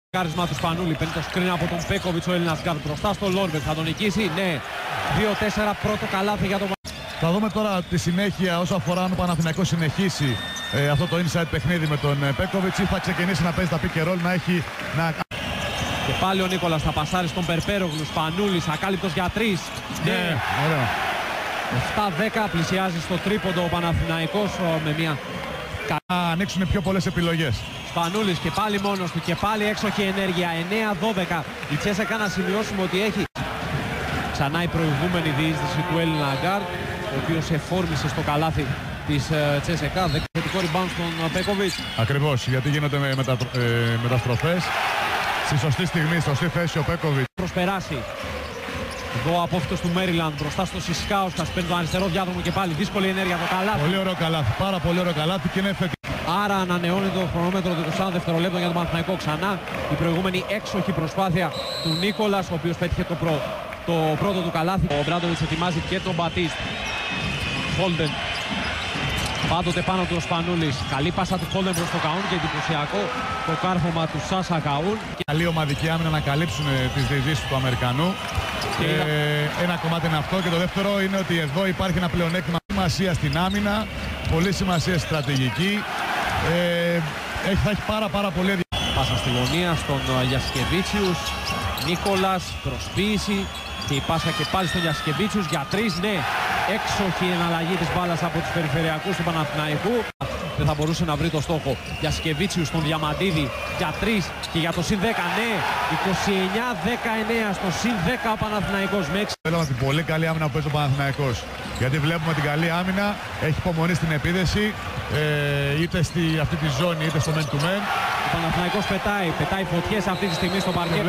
Κάρισμα του Σπανούλη, παίρνει το σκριν από τον Πέκοβιτς ο Έλληνας γκάρντ μπροστά στο Λόρμπεκ, θα τον νικήσει, ναι, 2-4 πρώτο καλάθι για τον Θα δούμε τώρα τη συνέχεια όσο αφορά αν ο Παναθηναϊκός συνεχίσει αυτό το inside παιχνίδι με τον Πέκοβιτς ή θα ξεκινήσει να παίζει τα pick and roll, να έχει να... Και πάλι ο Νίκολας θα πασάρει στον Περπέρογλου, Σπανούλης, ακάλυπτος για 3, ναι, ωραίο. 7-10 πλησιάζει στο τρίποντο ο Παναθηναϊκός με μια... Να ανοίξουν πιο πολλές επιλογές. Σπανούλης και πάλι μόνος του και πάλι έξοχη ενέργεια, 9-12. Η Τσέσεκα να σημειώσουμε ότι έχει ξανά η προηγούμενη διείσδυση του Έλληνα γκάρντ, ο οποίος εφόρμησε στο καλάθι της Τσέσεκα, δεκαετικό rebound στον Πέκοβιτς. Ακριβώς, γιατί γίνονται μεταστροφές. Στη σωστή στιγμή, σωστή θέση ο Πέκοβιτς. Προσπεράσει. Εδώ απόφυτος του Μέριλαντ μπροστά στο Σισκάουσκας, παίρνει τον αριστερό διάδρομο και πάλι δύσκολη ενέργεια το καλάθι. Πολύ ωραίο καλάθι, πάρα πολύ ωραίο καλάθι και είναι θετικό. Άρα ανανεώνει το χρονόμετρο του 20 δευτερολέπτων για τον Παναθηναϊκό ξανά. Η προηγούμενη έξοχη προσπάθεια του Νίκολας, ο οποίος πέτυχε το πρώτο του καλάθι. Ο Μπράντοβιτς ετοιμάζει και τον Μπατίστ. Χόλντεν. Πάντοτε πάνω του ο Σπανούλης. Καλή πάσα του Χόλντεν προς το Καούν και εντυπωσιακό το κάρφωμα του Σάσα Καούν. Καλή ομαδική άμυνα να καλύψουν τις διεισδύσεις του Αμερικανού. Ένα κομμάτι είναι αυτό και το δεύτερο είναι ότι εδώ υπάρχει ένα πλεονέκτημα σημασία στην άμυνα, πολύ σημασία στη στρατηγική. Θα έχει πάρα πολύ ενδιαφέρον. Πάσα στη γωνία στον Γιασκεβίτσιους. Νίκολας, προσποίηση και η πάσα και πάλι στον Γιασκεβίτσιους για 3, ναι. Έξοχη εναλλαγή της μπάλας από τους περιφερειακούς του Παναθηναϊκού. Δεν θα μπορούσε να βρει το στόχο. Γιασκεβίτσιους στον Διαμαντίδη για 3 και για το συν 10, ναι. 29-19 στο συν 10 ο Παναθηναϊκός με 6. Θέλαμε την πολύ καλή άμυνα που παίζει ο Παναθηναϊκός. Γιατί βλέπουμε την καλή άμυνα, έχει υπομονή στην επίδεση, είτε στη αυτή τη ζώνη είτε στο man to man. Ο Παναθηναϊκός πετάει φωτιές αυτή τη στιγμή στο παρκέ.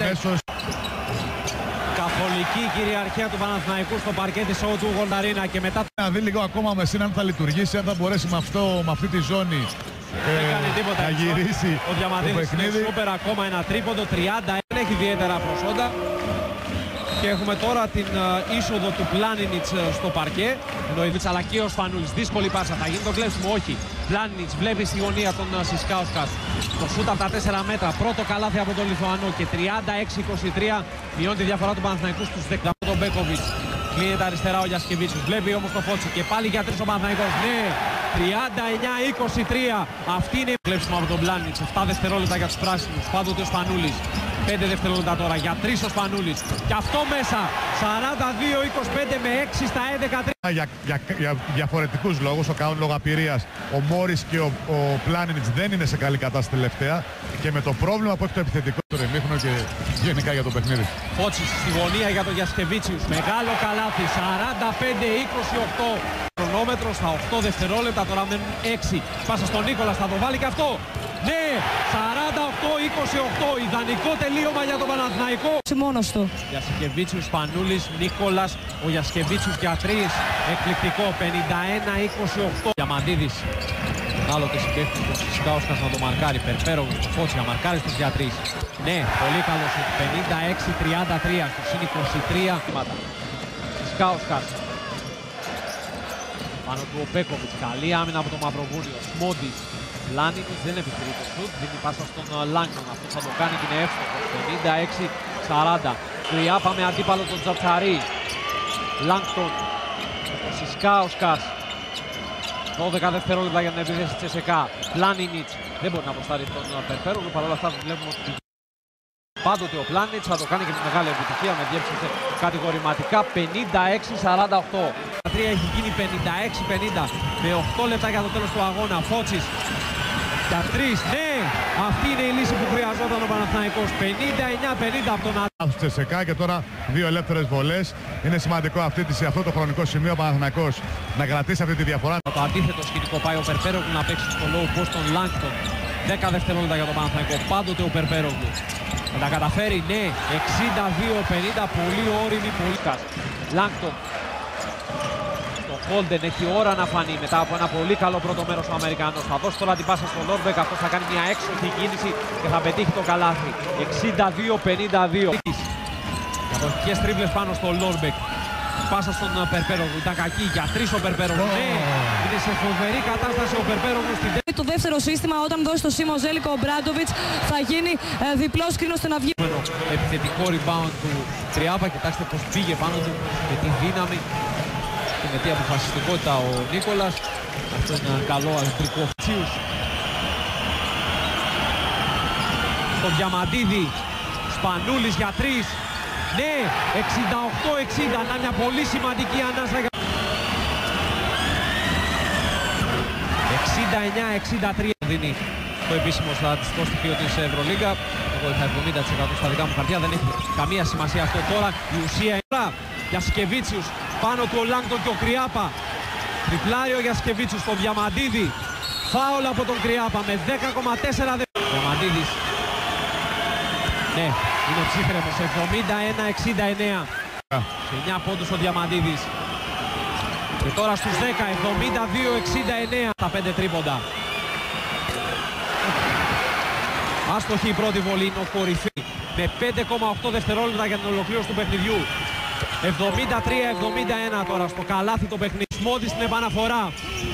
Καθολική κυριαρχία του Παναθηναϊκού στο παρκέ της O2 Gold Arena και μετά... Να δει λίγο ακόμα με σύν αν θα λειτουργήσει, αν θα μπορέσει με αυτή τη ζώνη να γυρίσει ο Διαμαντίδης είναι σούπερ ακόμα ένα τρίποντο, 30, δεν έχει ιδιαίτερα προσόντα. Και έχουμε τώρα την είσοδο του Πλάνινιτς στο παρκέ. Εννοείται αλλά και ο Σπανούλης. Δύσκολη πάσα. Θα γίνει το κλέψιμο. Όχι. Πλάνινιτς βλέπει στη γωνία τον Σισκάουσκας. Το σούτ από τα 4 μέτρα. Πρώτο καλάθι από τον Λιθουανό. Και 36-23 μειώνει τη διαφορά του Παναθηναϊκού στους 10 από τον Μπέκοβιτς. Κλείνεται αριστερά ο Γιασκεβίτσιος. Βλέπει όμως το Φότσι. Και πάλι για 3 ο Παναθηναϊκός. Ναι. 39-23. Αυτή είναι η κλέψιμο από τον Πλάνινιτς. 7 δευτερόλεπτα για τους πράσινους. Πάντοτε ο Σπανούλης. 5 δευτερόλεπτα τώρα για 3 ο Σπανούλης. Και αυτό μέσα. 42-25 με 6 στα 11-3. Για διαφορετικούς λόγους. Ο Καούν λόγω απειρίας. Ο Μόρις και ο Πλάνινιτς δεν είναι σε καλή κατάσταση τελευταία. Και με το πρόβλημα που έχει το επιθετικό του ρεμίχνο και γενικά για το παιχνίδι. Φότσις στη γωνία για τον Γιασκεβίτσιους. Μεγάλο καλάθι. 45-28. Χρονόμετρο στα 8 δευτερόλεπτα. Τώρα μένουν 6. Πάσα στον Νίκολα. Θα το βάλει και αυτό. Ναι, 48-28, ιδανικό τελείωμα για τον Παναθηναϊκό. Μόνος του. Γιασκεβίτσιους, Σπανούλης, Νίκολας, ο Γιασκεβίτσιους για 3, εκπληκτικό, 51-28. Διαμαντίδης, άλλο και συμπέφτει τον Σισκάουσκας να το μαρκάρει, Περπέρογλου στο Φότσι, να μαρκάρει στους για 3. Ναι, πολύ καλό σου, 56-33, στους είναι 23. Σισκάουσκας. Πάνω του ο Πέκοβιτς, καλή άμυνα από το Μαυροβούνιο, Σμόντις. Πλάνινιτς δεν επιχειρεί το σουτ, δίνει πάσα στον Λάγκτον, αυτό θα το κάνει και είναι εύστοχος, 56-40. Κρυά πάμε αντίπαλο τον Τζατσαρί. Λάγκτον, ο Σισκάουσκας, 12 δευτερόλεπτα για την επίθεση της Τσεσεκά. Πλάνινιτς δεν μπορεί να αποστάρει τον Περπέρογλου, παρόλα αυτά βλέπουμε ότι πάντοτε ο Πλάνινιτς θα το κάνει και με μεγάλη επιτυχία, με διέψευσε κατηγορηματικά 56-48. Έχει γίνει 56-50 με 8 λεπτά για το τέλος του αγώνα. Φότσις για 3, ναι! Αυτή είναι η λύση που χρειαζόταν ο Παναθηναϊκός. 59-50 από τον Άδωνη. Τσεσεκά και τώρα 2 ελεύθερες βολές. Είναι σημαντικό σε αυτό το χρονικό σημείο ο Παναθηναϊκός να κρατήσει αυτή τη διαφορά. Το αντίθετο σκηνικό πάει ο Περπέρογλου να παίξει στο low post τον Λάγκτον. 10 δευτερόλεπτα για τον Παναθηναϊκό. Πάντοτε ο Περπέρογλου. Θα τα καταφέρει, ναι! 62-50, πολύ όριμη, πολύ κάση. Λάγκτον. Χόλντεν έχει ώρα να φανεί μετά από ένα πολύ καλό πρώτο μέρος ο Αμερικανός. Θα δώσει τώρα την πάσα στον Λόρμπεκ, αυτός θα κάνει μια έξοχη κίνηση και θα πετύχει το καλάθι. 62-52. Κατοχικές τρίβλες πάνω στο Λόρμπεκ. πάσα στον Περπέρογλου. Ήταν κακή για 3 ο Περπέρογλου. Ναι, είναι σε φοβερή κατάσταση ο Περπέρογλου στην τέταρτη. Το δεύτερο σύστημα, όταν δώσει το Σίμο Ζέλικο ο Μπράντοβιτς, θα γίνει διπλός κρίνος ώστε να βγει. Επιθετικό rebound του Τριάπα. Κοιτάξτε πως πήγε πάνω του με τη δύναμη και με την αποφασιστικότητα ο Νίκολας. Αυτό είναι ένα καλό αντρικό φτσίους. Το Διαμαντίδη, Σπανούλης για 3. Ναι, 68-60, να μια πολύ σημαντική ανάσα. 69-63 δίνει το επίσημο στατιστικό στοιχείο της Ευρωλίγκα. Εγώ είχα 70% στα δικά μου χαρτιά, δεν έχει καμία σημασία αυτό τώρα. Η ουσία είναι για Σκεβίτσιους, πάνω του ο Λάγκτον και ο Κριάπα. Τριπλάριο για Σκεβίτσιους στο Διαμαντίδη. Φάουλ από τον Κριάπα με 10,4 Διαμαντίδης. Ναι, είναι ψύχρεμος, 71-69. Σε 9 πόντους ο Διαμαντίδης. Και τώρα στους 10, 72-69. Τα 5 τρίποντα. Άστοχη η πρώτη βολή, είναι ο κορυφή. Με 5,8 δευτερόλεπτα για την ολοκλήρωση του παιχνιδιού. 73-71 τώρα στο καλάθι το παιχνίδι. Σμόντις στην επαναφορά.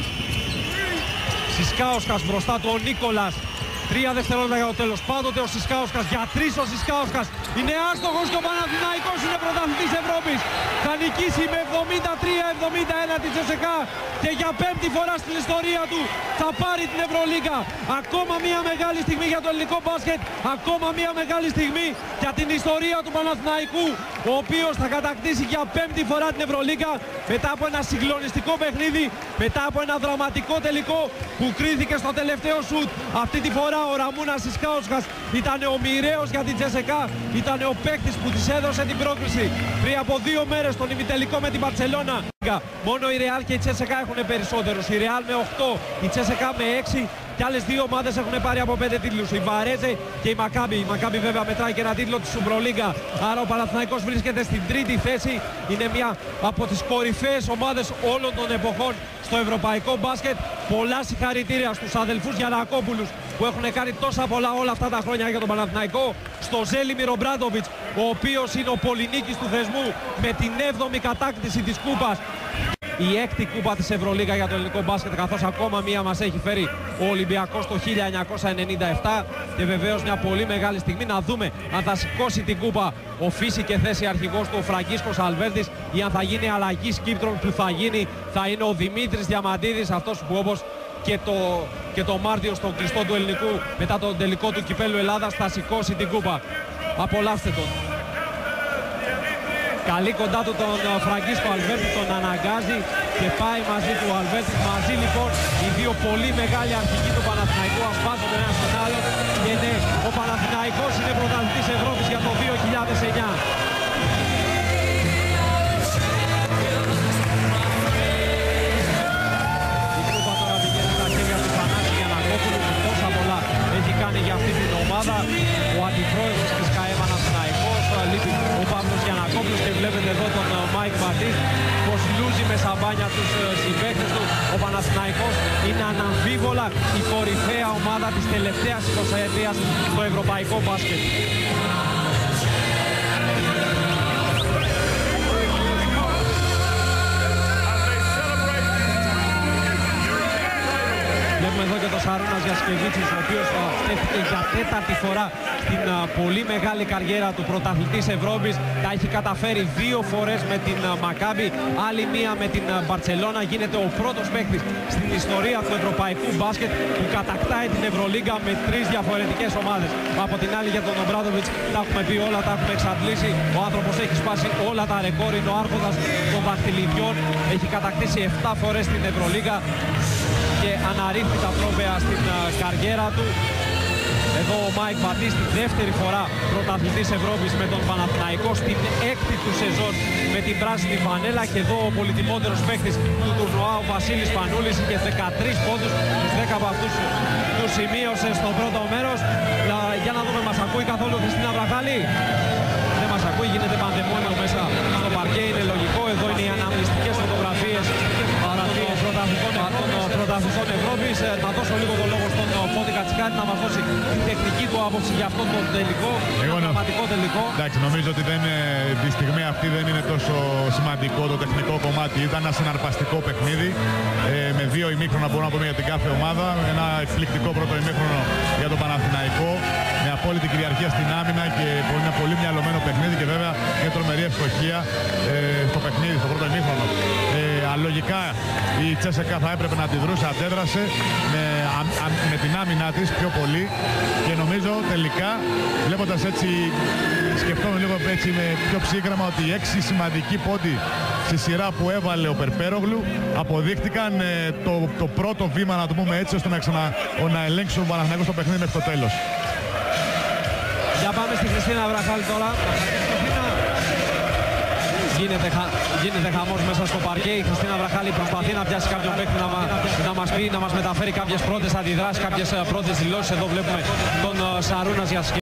Σισκάουσκας μπροστά του ο Νίκολας. 3 δευτερόλεπτα για το τέλος. Πάντοτε ο Σισκάουσκας για 3 ο Σισκάουσκας. Είναι άστοχος και ο Παναθηναϊκός είναι πρωταθλητής Ευρώπης. Θα νικήσει με 73-71 τη CSKA και για 5η φορά στην ιστορία του θα πάρει την Ευρωλίγκα. Ακόμα μια μεγάλη στιγμή για το ελληνικό μπάσκετ. Ακόμα μια μεγάλη στιγμή για την ιστορία του Παναθηναϊκού, ο οποίος θα κατακτήσει για 5η φορά την Ευρωλίγκα μετά από ένα συγκλονιστικό παιχνίδι, μετά από ένα δραματικό τελικό που κρίθηκε στο τελευταίο σουτ. Αυτή τη φορά ο Ραμούνας Σισκάουσκας ήταν ο μοιραίος για την CSKA, ήταν ο παίκτης που της έδωσε την πρόκριση πριν από 2 μέρες στον ημιτελικό με την Μπαρσελόνα. Μόνο η Real και η CSKA έχουν περισσότερους. Η Real με 8, η CSKA με 6 και άλλες 2 ομάδες έχουν πάρει από 5 τίτλους. Η Βαρέζε και η Μακάμπι. Η Μακάμπι βέβαια μετράει και ένα τίτλο της Σουμπρολίγκα. Άρα ο Παναθηναϊκός βρίσκεται στην 3η θέση. Είναι μια από τις κορυφαίες ομάδες όλων των εποχών στο ευρωπαϊκό μπάσκετ. Πολλά συγχαρητήρια στους αδελφούς Γιαννακόπουλους που έχουν κάνει τόσα πολλά όλα αυτά τα χρόνια για τον Παναθηναϊκό. Στο Ζέλιμιρο Μπράντοβιτς, ο οποίος είναι ο πολυνίκης του θεσμού με την 7η κατάκτηση της κούπας. Η 6η κούπα της Ευρωλίγκα για το ελληνικό μπάσκετ, καθώς ακόμα μία μας έχει φέρει ο Ολυμπιακός το 1997 και βεβαίως μια πολύ μεγάλη στιγμή να δούμε αν θα σηκώσει την κούπα ο Φύση και θέση αρχηγός του ο Φραγκίσκος Αλβέρτης ή αν θα γίνει αλλαγή σκύπτρων που θα γίνει, θα είναι ο Δημήτρης Διαμαντίδης, αυτός που όπως και το Μάρτιο στο κλειστό του ελληνικού μετά τον τελικό του κυπέλλου Ελλάδας θα σηκώσει την κούπα. Απολαύστε τον. Καλή κοντά του τον Φραγκίσκο Αλβέρτη, τον αναγκάζει και πάει μαζί του Αλβέρτη. Μαζί λοιπόν οι 2 πολύ μεγάλοι αρχηγοί του Παναθηναϊκού ασπάζονται ένα στον άλλο και ναι, ο Παναθηναϊκός είναι πρωταθλητής Ευρώπης για το 2009. Η κούπα τώρα πηγαίνει στα χέρια του Θανάση Γιαννακόπουλου που τόσα πολλά έχει κάνει για αυτή την ομάδα. Ο αντιπρόεδρος της ΚΑΕ Παναθηναϊκός, λείπει ο Παύλος Γιαννακόπουλος και βλέπετε εδώ τον Μάικ Μπατίστ πως λούζει με σαμπάνια τους συμπαίκτες του. Ο Παναθηναϊκός είναι αναμφίβολα η κορυφαία ομάδα της τελευταίας 20ετίας στο ευρωπαϊκό μπάσκετ. Βλέπουμε εδώ και τον Σαρούνας Γιασκεβίτσης, ο οποίος στέφθηκε για 4η φορά στην πολύ μεγάλη καριέρα του πρωταθλητής Ευρώπης. Τα έχει καταφέρει 2 φορές με την Μακάμπι, άλλη μία με την Μπαρσελόνα. Γίνεται ο πρώτος παίκτης στην ιστορία του ευρωπαϊκού μπάσκετ που κατακτάει την Ευρωλίγκα με 3 διαφορετικές ομάδες. Από την άλλη για τον Ομπράντοβιτς τα έχουμε πει όλα, τα έχουμε εξαντλήσει. Ο άνθρωπος έχει σπάσει όλα τα ρεκόρ, είναι ο άρχοντας των δαχτυλιδιών. Έχει κατακτήσει 7 φορές την Ευρωλίγκα και αναρρύθμιτα τρόπαια στην καριέρα του. Εδώ ο Μάικ Μπατίστ, δεύτερη φορά πρωταθλητής Ευρώπης με τον Παναθηναϊκό στην 6η του σεζόν με την πράσινη φανέλα. Και εδώ ο πολυτιμότερος παίκτης του τουρνουά, ο Βασίλης Πανούλης, είχε 13 πόντους, τους 10 από αυτούς τους σημείωσε στο πρώτο μέρος. Για να δούμε, μας ακούει καθόλου Χριστίνα Βραχάλη? Δεν μας ακούει, γίνεται πανδαιμόνιο μέσα στο παρκέ, είναι λογικό. Εδώ είναι οι αναμνηστικές φωτογραφίες των αθλητών Ευρώπης. Να δώσω λίγο το λόγο στον Φώτη Κατσικάρη να μας δώσει την τεχνική του άποψη για αυτό το τελικό, το πραγματικό τελικό. Εντάξει, νομίζω ότι τη στιγμή αυτή δεν είναι τόσο σημαντικό το τεχνικό κομμάτι. Ήταν ένα συναρπαστικό παιχνίδι με δύο ημίχρονα, μπορούμε να πούμε, για την κάθε ομάδα. Ένα εκπληκτικό πρώτο ημίχρονο για τον Παναθηναϊκό, με απόλυτη κυριαρχία στην άμυνα και ένα πολύ μυαλωμένο παιχνίδι και βέβαια μια τρομερή ευστοχία στο παιχνίδι, στο πρώτο ημίχρονο. Λογικά η Τσέσεκα θα έπρεπε να αντιδρούσε, αντέδρασε με την άμυνά της πιο πολύ και νομίζω τελικά, βλέποντας έτσι, σκεφτόμαι λίγο έτσι με πιο ψύγραμμα ότι οι 6 σημαντικοί πόντοι στη σειρά που έβαλε ο Περπέρογλου αποδείχτηκαν το πρώτο βήμα, να το πούμε έτσι, ώστε να ελέγξουν τον Παναθηναϊκό στο παιχνίδι μέχρι το τέλος. Για πάμε στη Χριστίνα Βραχάλη τώρα. Γίνεται χαμός μέσα στο παρκέ. Η Χριστίνα Βραχάλη προσπαθεί να πιάσει κάποιον παίκτη να μας πει, να μας μεταφέρει κάποιες πρώτες αντιδράσεις, κάποιες πρώτες δηλώσεις. Εδώ βλέπουμε τον Σαρούνας για